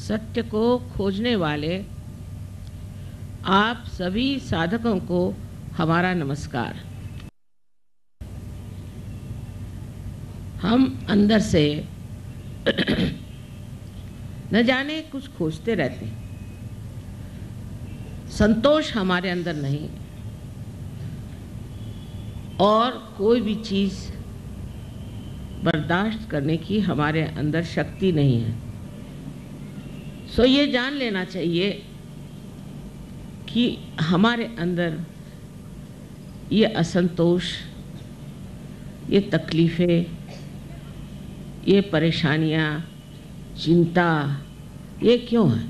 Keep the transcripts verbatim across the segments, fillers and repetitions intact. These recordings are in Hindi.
सत्य को खोजने वाले आप सभी साधकों को हमारा नमस्कार। हम अंदर से न जाने कुछ खोजते रहते हैं। संतोष हमारे अंदर नहीं और कोई भी चीज़ बर्दाश्त करने की हमारे अंदर शक्ति नहीं है। सो ये जान लेना चाहिए कि हमारे अंदर ये असंतोष, ये तकलीफ़ें, ये परेशानियाँ, चिंता, ये क्यों है?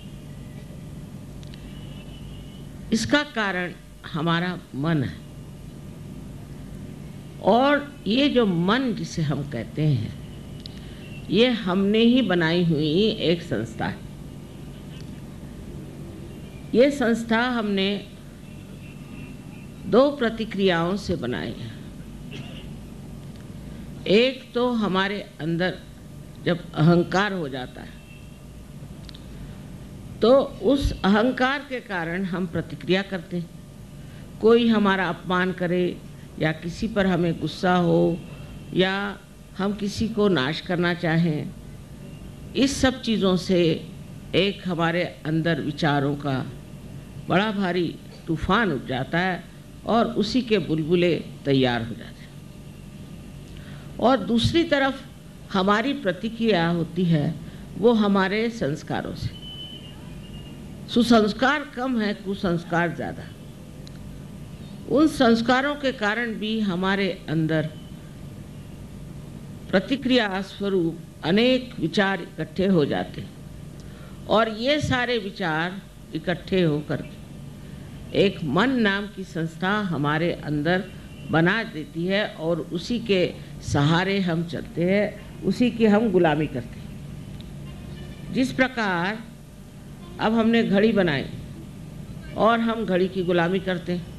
इसका कारण हमारा मन है। और ये जो मन जिसे हम कहते हैं, ये हमने ही बनाई हुई एक संस्था है। ये संस्था हमने दो प्रतिक्रियाओं से बनाई है। एक तो हमारे अंदर जब अहंकार हो जाता है तो उस अहंकार के कारण हम प्रतिक्रिया करते हैं। कोई हमारा अपमान करे या किसी पर हमें गुस्सा हो या हम किसी को नाश करना चाहें, इस सब चीज़ों से एक हमारे अंदर विचारों का बड़ा भारी तूफान उठ जाता है और उसी के बुलबुले तैयार हो जाते हैं। और दूसरी तरफ हमारी प्रतिक्रिया होती है वो हमारे संस्कारों से। सुसंस्कार कम है, कुसंस्कार ज़्यादा। उन संस्कारों के कारण भी हमारे अंदर प्रतिक्रिया स्वरूप अनेक विचार इकट्ठे हो जाते हैं और ये सारे विचार इकट्ठे होकर एक मन नाम की संस्था हमारे अंदर बना देती है और उसी के सहारे हम चलते हैं, उसी की हम गुलामी करते हैं। जिस प्रकार अब हमने घड़ी बनाई और हम घड़ी की गुलामी करते हैं,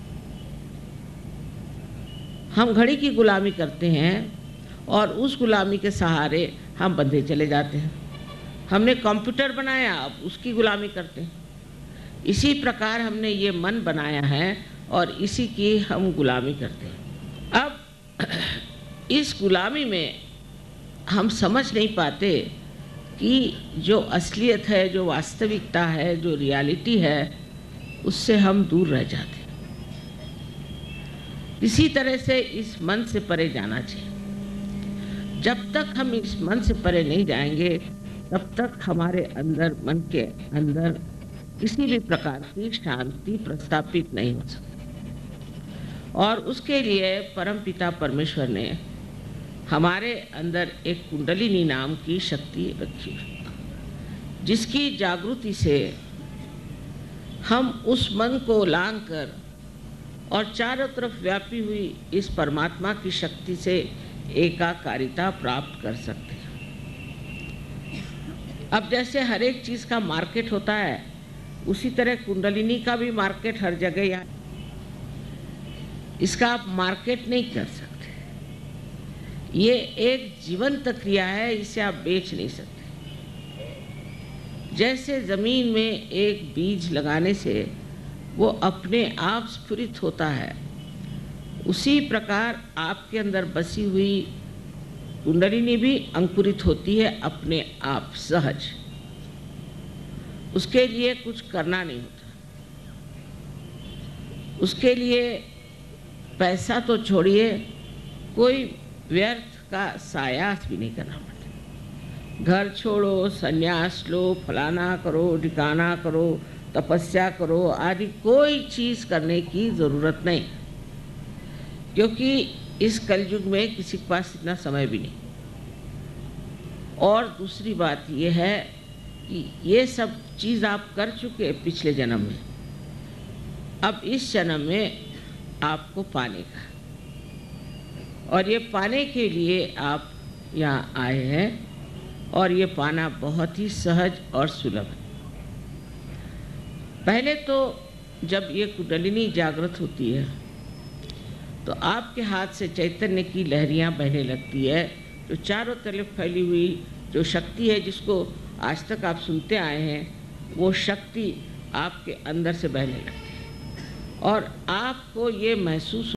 हम घड़ी की गुलामी करते हैं और उस गुलामी के सहारे हम बंधे चले जाते हैं। हमने कंप्यूटर बनाया, अब उसकी गुलामी करते हैं। इसी प्रकार हमने ये मन बनाया है और इसी की हम गुलामी करते हैं। अब इस गुलामी में हम समझ नहीं पाते कि जो असलियत है, जो वास्तविकता है, जो रियलिटी है, उससे हम दूर रह जाते हैं। इसी तरह से इस मन से परे जाना चाहिए। जब तक हम इस मन से परे नहीं जाएंगे तब तक हमारे अंदर, मन के अंदर किसी भी प्रकार की शांति प्रस्थापित नहीं हो सकती। और उसके लिए परमपिता परमेश्वर ने हमारे अंदर एक कुंडलिनी नाम की शक्ति रखी है, जिसकी जागृति से हम उस मन को लांग कर और चारों तरफ व्यापी हुई इस परमात्मा की शक्ति से एकाकारिता प्राप्त कर सकते हैं। अब जैसे हर एक चीज़ का मार्केट होता है, उसी तरह कुंडलिनी का भी मार्केट हर जगह या इसका आप मार्केट नहीं कर सकते। ये एक जीवंत क्रिया है, इसे आप बेच नहीं सकते। जैसे ज़मीन में एक बीज लगाने से वो अपने आप स्फुरित होता है, उसी प्रकार आपके अंदर बसी हुई कुंडलिनी भी अंकुरित होती है अपने आप सहज। उसके लिए कुछ करना नहीं होता। उसके लिए पैसा तो छोड़िए, कोई व्यर्थ का सायास भी नहीं करना पड़ता। घर छोड़ो, संन्यास लो, फलाना करो, ठिकाना करो, तपस्या करो आदि कोई चीज़ करने की ज़रूरत नहीं, क्योंकि इस कलयुग में किसी के पास इतना समय भी नहीं। और दूसरी बात यह है कि ये सब चीज़ आप कर चुके पिछले जन्म में, अब इस जन्म में आपको पाने का, और ये पाने के लिए आप यहाँ आए हैं और ये पाना बहुत ही सहज और सुलभ है। पहले तो जब ये कुंडलिनी जागृत होती है तो आपके हाथ से चैतन्य की लहरियाँ बहने लगती है, जो चारों तरफ फैली हुई जो शक्ति है, जिसको आज तक आप सुनते आए हैं, वो शक्ति आपके अंदर से बहने लगती है और आपको ये महसूस